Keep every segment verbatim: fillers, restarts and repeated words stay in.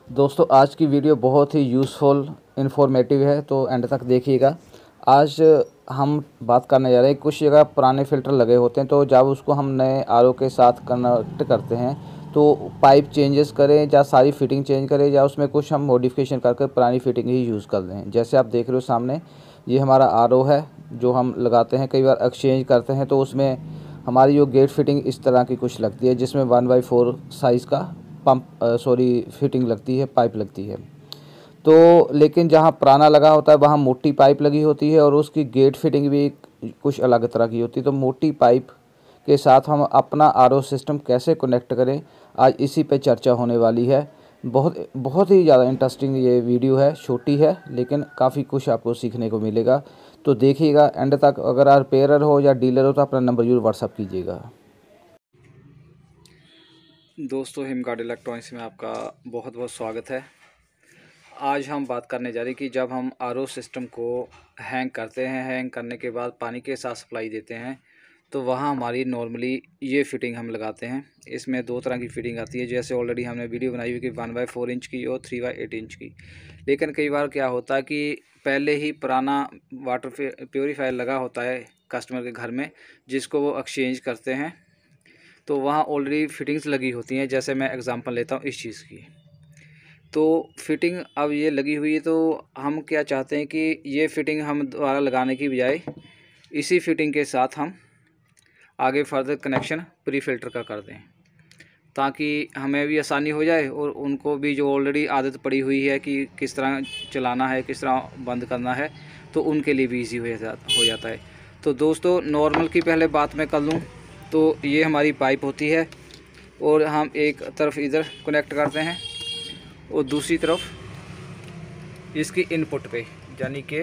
दोस्तों आज की वीडियो बहुत ही यूज़फुल इन्फॉर्मेटिव है, तो एंड तक देखिएगा। आज हम बात करने जा रहे हैं, कुछ जगह पुराने फ़िल्टर लगे होते हैं, तो जब उसको हम नए आर ओ के साथ कनेक्ट करते हैं तो पाइप चेंजेस करें या सारी फिटिंग चेंज करें या उसमें कुछ हम मॉडिफिकेशन करके पुरानी फिटिंग ही यूज़ कर लें। जैसे आप देख रहे हो सामने, ये हमारा आर ओ है जो हम लगाते हैं। कई बार एक्सचेंज करते हैं तो उसमें हमारी जो गेट फिटिंग इस तरह की कुछ लगती है, जिसमें वन बाई फोर साइज़ का पंप सॉरी फिटिंग लगती है, पाइप लगती है। तो लेकिन जहाँ पुराना लगा होता है वहाँ मोटी पाइप लगी होती है और उसकी गेट फिटिंग भी कुछ अलग तरह की होती है। तो मोटी पाइप के साथ हम अपना आर ओ सिस्टम कैसे कनेक्ट करें, आज इसी पे चर्चा होने वाली है। बहुत बहुत ही ज़्यादा इंटरेस्टिंग ये वीडियो है, छोटी है लेकिन काफ़ी कुछ आपको सीखने को मिलेगा। तो देखिएगा एंड तक। अगर आप रिपेयरर हो या डीलर हो तो अपना नंबर जरूर व्हाट्सअप कीजिएगा। दोस्तों, हिमगार्ड इलेक्ट्रॉनिक्स में आपका बहुत बहुत स्वागत है। आज हम बात करने जा रहे हैं कि जब हम आर ओ सिस्टम को हैंग करते हैं, हैंग करने के बाद पानी के साथ सप्लाई देते हैं, तो वहाँ हमारी नॉर्मली ये फ़िटिंग हम लगाते हैं। इसमें दो तरह की फ़िटिंग आती है, जैसे ऑलरेडी हमने वीडियो बनाई हुई कि वन बाई फोर इंच की और थ्री बाई एट इंच की। लेकिन कई बार क्या होता है कि पहले ही पुराना वाटर प्योरीफायर लगा होता है कस्टमर के घर में, जिसको वो एक्सचेंज करते हैं, तो वहाँ ऑलरेडी फिटिंग्स लगी होती हैं। जैसे मैं एग्ज़ाम्पल लेता हूँ इस चीज़ की, तो फिटिंग अब ये लगी हुई है, तो हम क्या चाहते हैं कि ये फ़िटिंग हम दोबारा लगाने की बजाय इसी फिटिंग के साथ हम आगे फर्दर कनेक्शन प्री फिल्टर का कर दें, ताकि हमें भी आसानी हो जाए और उनको भी जो ऑलरेडी आदत पड़ी हुई है कि किस तरह चलाना है, किस तरह बंद करना है, तो उनके लिए भी ईजी हो जाता हो जाता है। तो दोस्तों, नॉर्मल की पहले बात मैं कर लूँ तो ये हमारी पाइप होती है और हम एक तरफ इधर कनेक्ट करते हैं और दूसरी तरफ इसकी इनपुट पे, यानी कि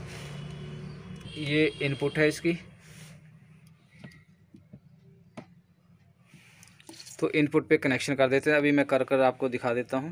ये इनपुट है इसकी, तो इनपुट पे कनेक्शन कर देते हैं। अभी मैं कर कर आपको दिखा देता हूँ।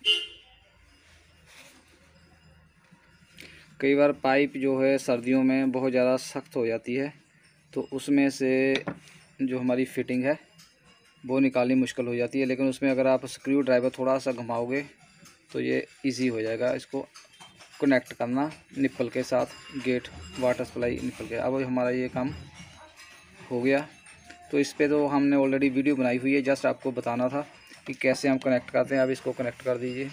कई बार पाइप जो है सर्दियों में बहुत ज़्यादा सख्त हो जाती है, तो उसमें से जो हमारी फिटिंग है वो निकालनी मुश्किल हो जाती है। लेकिन उसमें अगर आप स्क्रू ड्राइवर थोड़ा सा घुमाओगे तो ये इजी हो जाएगा इसको कनेक्ट करना निप्पल के साथ, गेट वाटर सप्लाई निप्पल के। अब हमारा ये काम हो गया। तो इस पे तो हमने ऑलरेडी वीडियो बनाई हुई है, जस्ट आपको बताना था कि कैसे हम कनेक्ट करते हैं। अब इसको कनेक्ट कर दीजिए।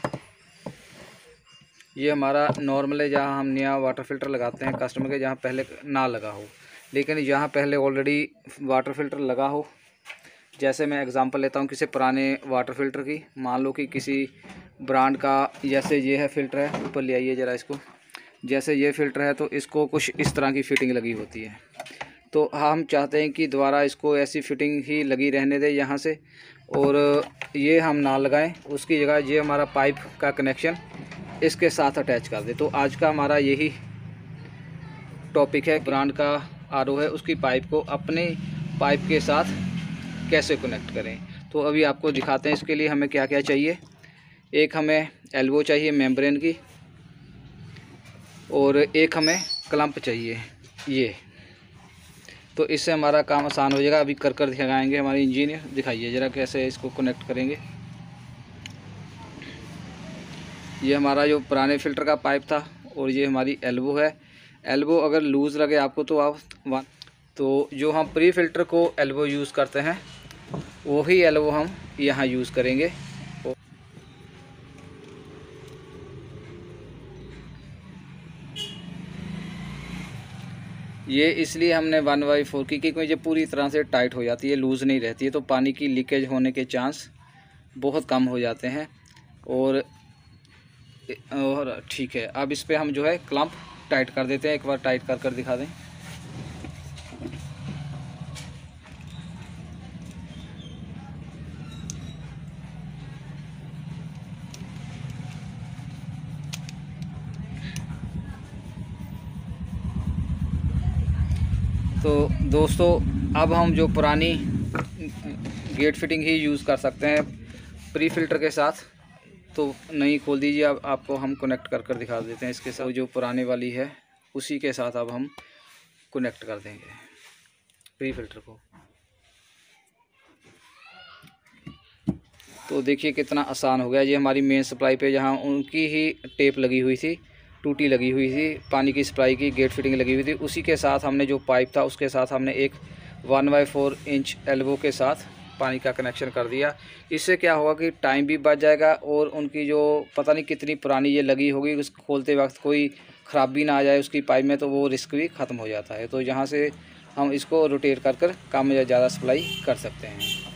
ये हमारा नॉर्मल है, जहाँ हम नया वाटर फ़िल्टर लगाते हैं कस्टमर के, जहाँ पहले ना लगा हो। लेकिन जहाँ पहले ऑलरेडी वाटर फ़िल्टर लगा हो, जैसे मैं एग्ज़ाम्पल लेता हूँ किसी पुराने वाटर फ़िल्टर की, मान लो कि किसी ब्रांड का, जैसे ये है फ़िल्टर है, ऊपर ले आइए ज़रा इसको। जैसे ये फ़िल्टर है तो इसको कुछ इस तरह की फ़िटिंग लगी होती है, तो हम चाहते हैं कि दोबारा इसको ऐसी फ़िटिंग ही लगी रहने दें यहाँ से, और ये हम ना लगाएं। उसकी जगह ये हमारा पाइप का कनेक्शन इसके साथ अटैच कर दें। तो आज का हमारा यही टॉपिक है, ब्रांड का आर ओ है उसकी पाइप को अपने पाइप के साथ कैसे कनेक्ट करें। तो अभी आपको दिखाते हैं इसके लिए हमें क्या क्या चाहिए। एक हमें एल्बो चाहिए मेम्ब्रेन की, और एक हमें क्लम्प चाहिए ये। तो इससे हमारा काम आसान हो जाएगा। अभी कर कर दिखाएंगे हमारे इंजीनियर। दिखाइए ज़रा कैसे इसको कनेक्ट करेंगे। ये हमारा जो पुराने फ़िल्टर का पाइप था और ये हमारी एल्बो है। एल्बो अगर लूज़ लगे आपको तो आप वन तो जो हम प्री फ़िल्टर को एल्बो यूज़ करते हैं वही एल्बो हम यहाँ यूज़ करेंगे। ये इसलिए हमने वन बाई फोर की, क्योंकि ये पूरी तरह से टाइट हो जाती है, लूज़ नहीं रहती है, तो पानी की लीकेज होने के चांस बहुत कम हो जाते हैं। और और ठीक है, अब इस पे हम जो है क्लम्प टाइट कर देते हैं। एक बार टाइट कर कर दिखा दें। तो दोस्तों, अब हम जो पुरानी गेट फिटिंग ही यूज़ कर सकते हैं प्री फिल्टर के साथ। तो नहीं खोल दीजिए। अब आपको हम कनेक्ट कर कर दिखा देते हैं इसके साथ। जो पुराने वाली है उसी के साथ अब हम कनेक्ट कर देंगे प्री फिल्टर को। तो देखिए कितना आसान हो गया। ये हमारी मेन सप्लाई पे जहाँ उनकी ही टेप लगी हुई थी, टूटी लगी हुई थी, पानी की सप्लाई की गेट फिटिंग लगी हुई थी, उसी के साथ हमने जो पाइप था उसके साथ हमने एक one by four inch elbow के साथ पानी का कनेक्शन कर दिया। इससे क्या होगा कि टाइम भी बच जाएगा और उनकी जो पता नहीं कितनी पुरानी ये लगी होगी, उसको खोलते वक्त कोई ख़राबी ना आ जाए उसकी पाइप में, तो वो रिस्क भी ख़त्म हो जाता है। तो यहाँ से हम इसको रोटेट कर कर कम या ज़्यादा सप्लाई कर सकते हैं।